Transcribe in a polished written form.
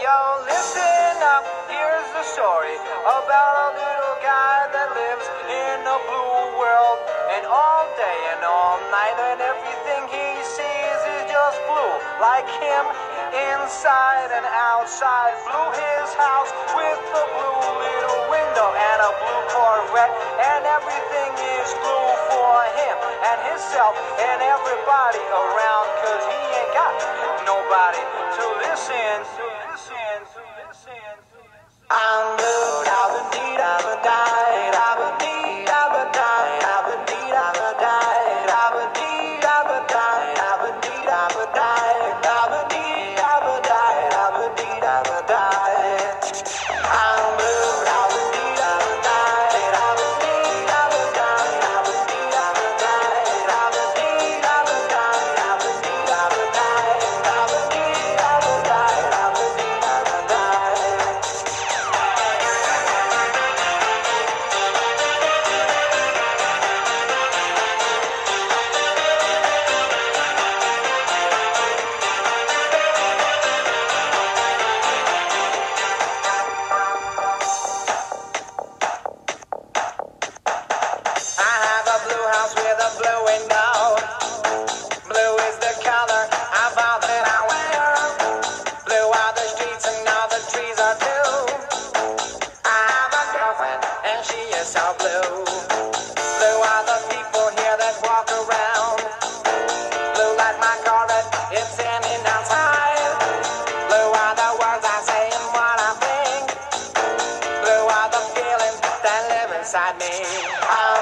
Yo, listen up, here's the story about a little guy that lives in a blue world. And all day and all night, and everything he sees is just blue. Like him, inside and outside. Blue his house with a blue little window and a blue Corvette. And everything is blue for him and himself and everybody around. Cause he ain't got nobody to listen. I'm blue, da-ba-dee, da-ba-die, da-ba-dee, da-ba-die, da-ba-dee, da-ba-die, da-ba-dee, da-ba-die, da-ba-dee, da-ba-die, da-ba-dee, da-ba-die, da-ba-dee, da-ba-die. I'm blue, da-ba-dee, da-ba-die, da-ba-dee, da-ba-die, da-ba-dee, da-ba-die, da-ba-dee, da-ba-die, da-ba-dee, da-ba-die, da-ba-dee, da-ba-die, da-ba-dee, da-ba-die. I have a blue house with a blue window. Blue is the color of all that I wear. Blue are the streets and all the trees are blue. I have a girlfriend and she is so blue. Blue are the people here that walk around. Blue like my Corvette, it's standing outside. Blue are the words I say and what I think. Blue are the feelings that live inside me.